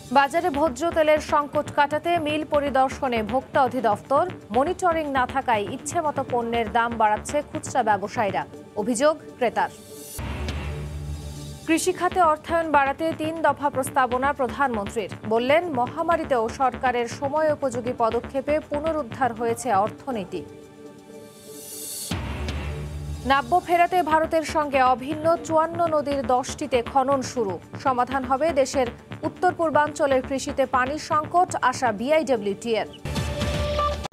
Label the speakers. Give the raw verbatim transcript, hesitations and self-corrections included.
Speaker 1: বাজারে ভোজ্য তেলের সংকট কাটাতে মিল পরিদর্শনে ভোক্তা অধিদপ্তর মনিটরিং না থাকায় ইচ্ছেমতো পণ্যের দাম বাড়াচ্ছে খুচরা ব্যবসায়ীরা, অভিযোগ ক্রেতার। কৃষি খাতে অর্থায়ন বাড়াতে তিন দফা প্রস্তাবনা প্রধানমন্ত্রীর, বললেন মহামারীতেও সরকারের সময় উপযোগী পদক্ষেপে পুনরুদ্ধার হয়েছে অর্থনীতি। নাব্য ফেরাতে ভারতের সঙ্গে অভিন্ন চুয়ান্ন নদীর দশটিতে খনন শুরু, সমাধান হবে দেশের উত্তর পূর্বাঞ্চলের কৃষিতে পানির সংকট, আশা বিআইডব্লিউটিএর।